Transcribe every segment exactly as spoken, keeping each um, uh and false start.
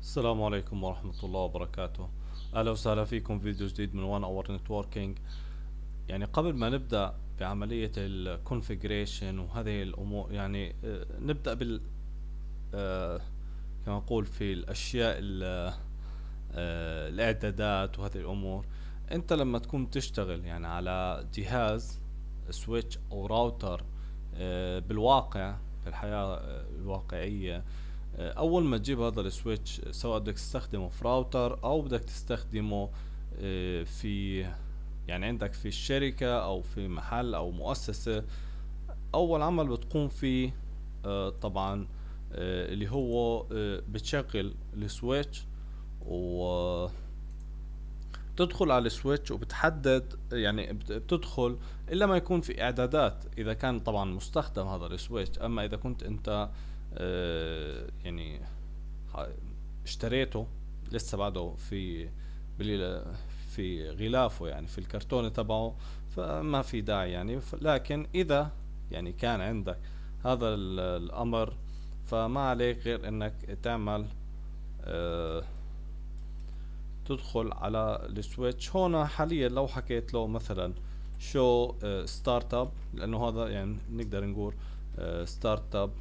السلام عليكم ورحمة الله وبركاته. أهلا وسهلا فيكم فيديو جديد من وان اور نتوركينج. يعني قبل ما نبدأ بعملية الكونفيجريشن وهذه الأمور، يعني آه، نبدأ بال آه، كما نقول في الأشياء ال- آه، الإعدادات وهذه الأمور. أنت لما تكون تشتغل يعني على جهاز سويتش أو راوتر آه، بالواقع في الحياة آه، الواقعية، اول ما تجيب هذا السويتش، سواء بدك تستخدمه في راوتر او بدك تستخدمه آه، في يعني عندك في الشركة او في محل او مؤسسة، اول عمل بتقوم فيه آه، طبعا آه، اللي هو آه، بتشغل السويتش وتدخل على السويتش وبتحدد، يعني بت- بتدخل الا ما يكون في اعدادات اذا كان طبعا مستخدم هذا السويتش. اما اذا كنت انت آه، يعني ح- اشتريته لسه بعده في بال- في غلافه، يعني في الكرتونة تبعه، فما في داعي يعني. ف- لكن إذا يعني كان عندك هذا ال- الأمر، فما عليك غير إنك تعمل آه تدخل على السويتش. هون حاليا لو حكيت له مثلا شو ستارت اب، لأنه هذا يعني نقدر نقول ستارت اب،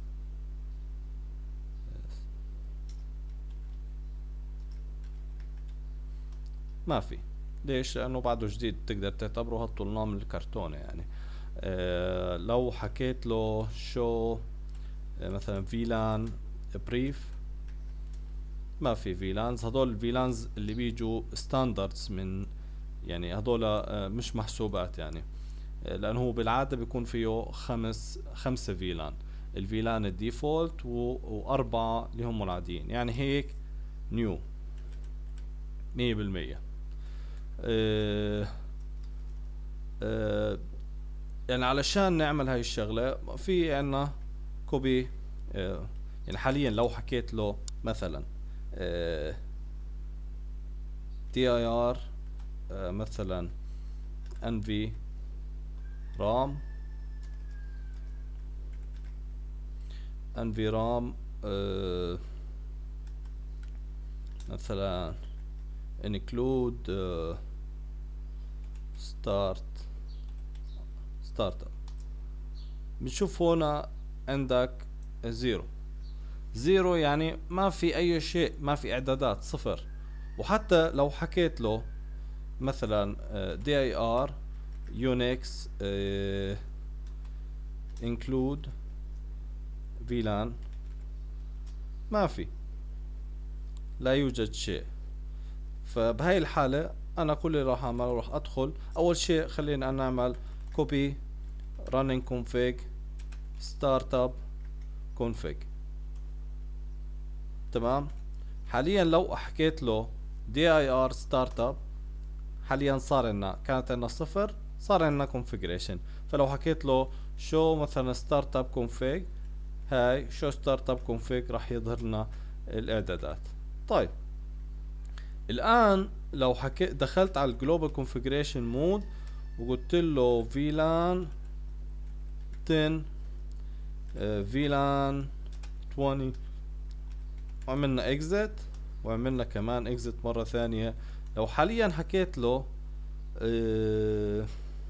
ما في. ليش؟ لانه بعده جديد، تقدر تعتبره هالطول من الكرتونة يعني. آه لو حكيت له شو آه مثلا فيلان بريف، ما في فيلانز. هدول الفيلانز اللي بيجوا ستاندردز من، يعني هدول آه مش محسوبات يعني. آه لانه هو بالعادة بيكون فيه خمس خمسة فيلان، الفيلان الديفولت واربعة اللي هم العاديين، يعني هيك نيو مية بالمية. آه آه يعني علشان نعمل هاي الشغلة في عنا كوبي. آه يعني حاليا لو حكيت له مثلا آه دي اي ار آه مثلا انفي رام انفي رام آه مثلا include آه start startup، بنشوف هنا عندك زيرو زيرو، يعني ما في اي شيء، ما في اعدادات، صفر. وحتى لو حكيت له مثلا دي اي ار يونكس انكلود فيلان، ما في، لا يوجد شيء. فبهاي الحالة انا كل اللي راح اعمله راح ادخل اول شيء، خلينا نعمل كوبي running config startup config. تمام. حاليا لو حكيت له دي اي ار startup، حاليا صار لنا، كانت لنا صفر، صار لنا configuration. فلو حكيت له شو مثلا ستارت اب config، هاي شو ستارت اب config راح يظهر لنا الاعدادات. طيب الان لو حكيت دخلت على الجلوبال configuration مود وقلت له فيلان عشرة فيلان عشرين، وعملنا اكزit، وعملنا كمان اكزit مرة ثانية. لو حاليا حكيت له اه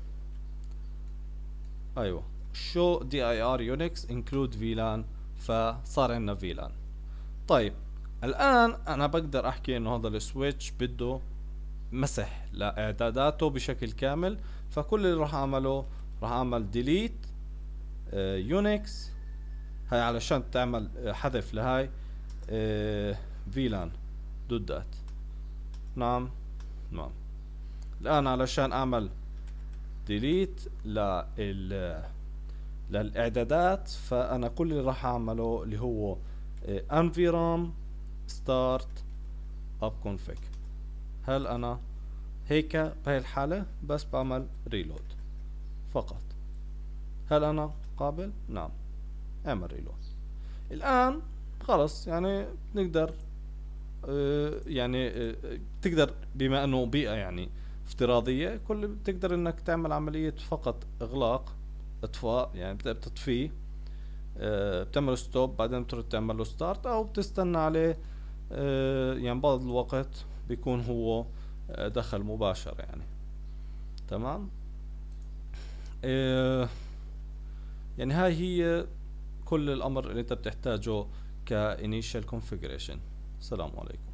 ايوه شو دي اي ار يونكس انكلود فيلان، فصار عندنا فيلان. طيب الان انا بقدر احكي انه هذا السويتش بده مسح لاعداداته بشكل كامل. فكل اللي راح اعمله راح اعمل ديليت يونكس، هاي علشان تعمل آه، حذف لهاي فيلان دوت. نعم نعم. الان علشان اعمل ديليت لل للاعدادات، فانا كل اللي راح اعمله اللي هو انفيرام ستارت اب config. هل انا هيك بهي الحالة بس بعمل ريلود فقط؟ هل انا قابل؟ نعم، اعمل ريلود. الان خلص يعني نقدر آه، يعني آه، تقدر، بما انه بيئة يعني افتراضية، كل بتقدر انك تعمل عملية فقط اغلاق اطفاء، يعني بت- بتطفيه، آه، بتعمل ستوب، بعدين بترد تعمل له ستارت، او بتستنى عليه آه، يعني بعض الوقت بيكون هو آه، دخل مباشر يعني. تمام. آه، يعني هاي هي كل الأمر اللي أنت بتحتاجه ك initial configuration. السلام عليكم.